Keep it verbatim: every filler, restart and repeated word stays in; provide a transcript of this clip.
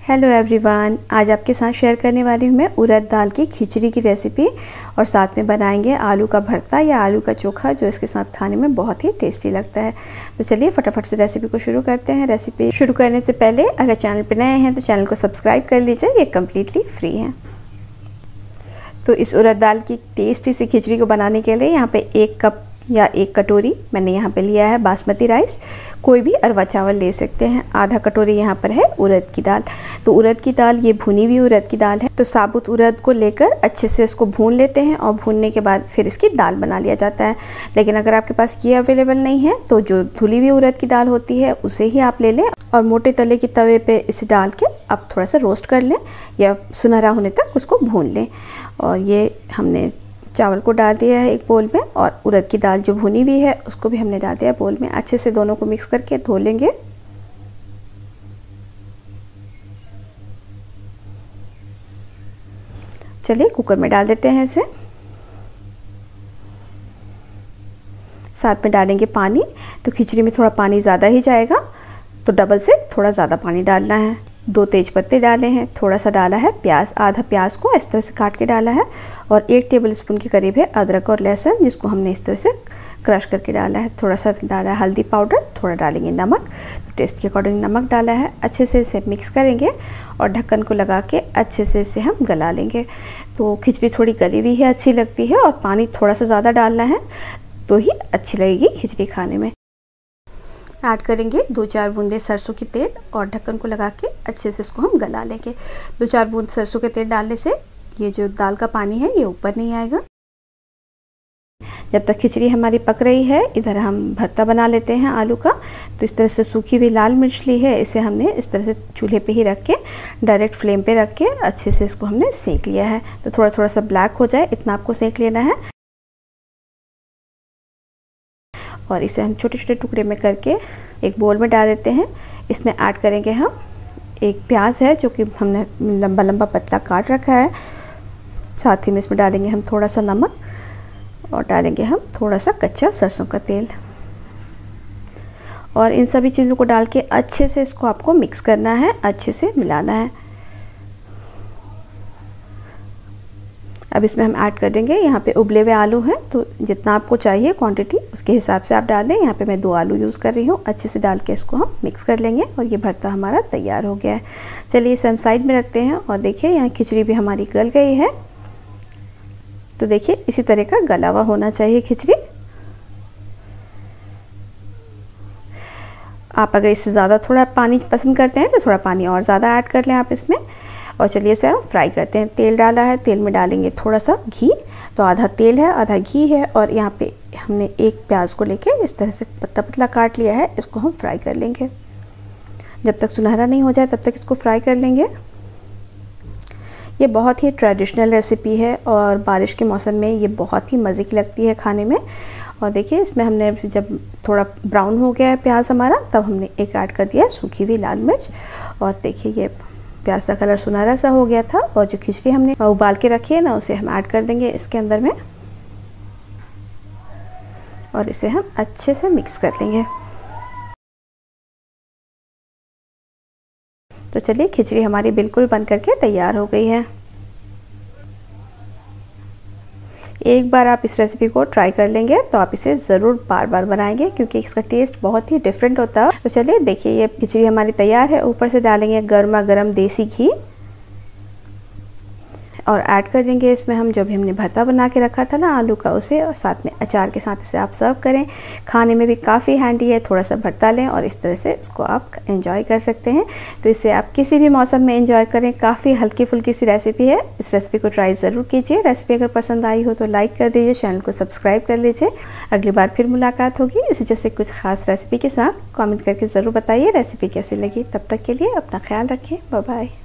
Hello everyone, आज आपके साथ शेयर करने वाली हूँ मैं उड़द दाल की खिचड़ी की रेसिपी और साथ में बनाएंगे आलू का भरता या आलू का चोखा जो इसके साथ खाने में बहुत ही टेस्टी लगता है। तो चलिए फटाफट से रेसिपी को शुरू करते हैं। रेसिपी शुरू करने से पहले अगर चैनल पर नए हैं तो चैनल को सब्सक्राइब कर लीजिए, ये कम्प्लीटली फ्री है। तो इस उड़द दाल की टेस्टी सी खिचड़ी को बनाने के लिए यहाँ पे एक कप या एक कटोरी मैंने यहाँ पे लिया है बासमती राइस। कोई भी अरवा चावल ले सकते हैं। आधा कटोरी यहाँ पर है उड़द की दाल। तो उड़द की दाल ये भुनी हुई उड़द की दाल है। तो साबुत उड़द को लेकर अच्छे से इसको भून लेते हैं और भूनने के बाद फिर इसकी दाल बना लिया जाता है। लेकिन अगर आपके पास ये अवेलेबल नहीं है तो जो धुली हुई उड़द की दाल होती है उसे ही आप ले लें और मोटे तले की तवे पे इसे डाल के आप थोड़ा सा रोस्ट कर लें या सुनहरा होने तक उसको भून लें। और ये हमने चावल को डाल दिया है एक बोल में और उड़द की दाल जो भुनी हुई है उसको भी हमने डाल दिया बोल में। अच्छे से दोनों को मिक्स करके धो लेंगे। चलिए कुकर में डाल देते हैं इसे। साथ में डालेंगे पानी। तो खिचड़ी में थोड़ा पानी ज़्यादा ही जाएगा तो डबल से थोड़ा ज़्यादा पानी डालना है। दो तेज पत्ते डाले हैं, थोड़ा सा डाला है प्याज, आधा प्याज को इस तरह से काट के डाला है और एक टेबल स्पून के करीब है अदरक और लहसुन जिसको हमने इस तरह से क्रश करके डाला है। थोड़ा सा डाला है हल्दी पाउडर, थोड़ा डालेंगे नमक, तो टेस्ट के अकॉर्डिंग नमक डाला है। अच्छे से इसे मिक्स करेंगे और ढक्कन को लगा के अच्छे से इसे हम गला लेंगे। तो खिचड़ी थोड़ी गली हुई है, अच्छी लगती है और पानी थोड़ा सा ज़्यादा डालना है तो ही अच्छी लगेगी खिचड़ी खाने में। ऐड करेंगे दो चार बूंदे सरसों की तेल और ढक्कन को लगा के अच्छे से इसको हम गला लेंगे। दो चार बूंद सरसों के तेल डालने से ये जो दाल का पानी है ये ऊपर नहीं आएगा। जब तक खिचड़ी हमारी पक रही है इधर हम भरता बना लेते हैं आलू का। तो इस तरह से सूखी हुई लाल मिर्च ली है, इसे हमने इस तरह से चूल्हे पे ही रख के डायरेक्ट फ्लेम पे रख के अच्छे से इसको हमने सेक लिया है। तो थोड़ा थोड़ा सा ब्लैक हो जाए इतना आपको सेक लेना है और इसे हम छोटे छोटे टुकड़े में करके एक बोल में डाल देते हैं। इसमें ऐड करेंगे हम एक प्याज है जो कि हमने लंबा लंबा पतला काट रखा है। साथ ही में इसमें डालेंगे हम थोड़ा सा नमक और डालेंगे हम थोड़ा सा कच्चा सरसों का तेल और इन सभी चीज़ों को डाल के अच्छे से इसको आपको मिक्स करना है, अच्छे से मिलाना है। अब इसमें हम ऐड कर देंगे यहाँ पे उबले हुए आलू हैं। तो जितना आपको चाहिए क्वांटिटी उसके हिसाब से आप डाल लें। यहाँ पे मैं दो आलू यूज़ कर रही हूँ। अच्छे से डाल के इसको हम मिक्स कर लेंगे और ये भरता हमारा तैयार हो गया है। चलिए इसे हम साइड में रखते हैं और देखिए यहाँ खिचड़ी भी हमारी गल गई है। तो देखिए इसी तरह का गला हुआ होना चाहिए खिचड़ी। आप अगर इससे ज़्यादा थोड़ा पानी पसंद करते हैं तो थोड़ा पानी और ज़्यादा ऐड कर लें आप इसमें। और चलिए इसे हम फ्राई करते हैं। तेल डाला है, तेल में डालेंगे थोड़ा सा घी। तो आधा तेल है आधा घी है और यहाँ पे हमने एक प्याज को लेके इस तरह से पतला पतला काट लिया है। इसको हम फ्राई कर लेंगे। जब तक सुनहरा नहीं हो जाए तब तक इसको फ्राई कर लेंगे। ये बहुत ही ट्रेडिशनल रेसिपी है और बारिश के मौसम में ये बहुत ही मज़े की लगती है खाने में। और देखिए इसमें हमने जब थोड़ा ब्राउन हो गया है प्याज हमारा तब हमने एक ऐड कर दिया सूखी हुई लाल मिर्च और देखिए ये प्याज का कलर सुनहरा सा हो गया था। और जो खिचड़ी हमने उबाल के रखी है ना उसे हम ऐड कर देंगे इसके अंदर में और इसे हम अच्छे से मिक्स कर लेंगे। तो चलिए खिचड़ी हमारी बिल्कुल बन करके तैयार हो गई है। एक बार आप इस रेसिपी को ट्राई कर लेंगे तो आप इसे ज़रूर बार बार बनाएंगे क्योंकि इसका टेस्ट बहुत ही डिफरेंट होता है। तो चलिए देखिए ये खिचड़ी हमारी तैयार है। ऊपर से डालेंगे गर्मा गर्म देसी घी और ऐड कर देंगे इसमें हम जो भी हमने भरता बना के रखा था ना आलू का उसे, और साथ में अचार के साथ इसे आप सर्व करें। खाने में भी काफ़ी हैंडी है। थोड़ा सा भरता लें और इस तरह से इसको आप एंजॉय कर सकते हैं। तो इसे आप किसी भी मौसम में एंजॉय करें। काफ़ी हल्की फुल्की सी रेसिपी है। इस रेसिपी को ट्राई ज़रूर कीजिए। रेसिपी अगर पसंद आई हो तो लाइक कर दीजिए, चैनल को सब्सक्राइब कर लीजिए। अगली बार फिर मुलाकात होगी इसी जैसे कुछ ख़ास रेसिपी के साथ। कॉमेंट करके ज़रूर बताइए रेसिपी कैसी लगी। तब तक के लिए अपना ख्याल रखें। Bye bye.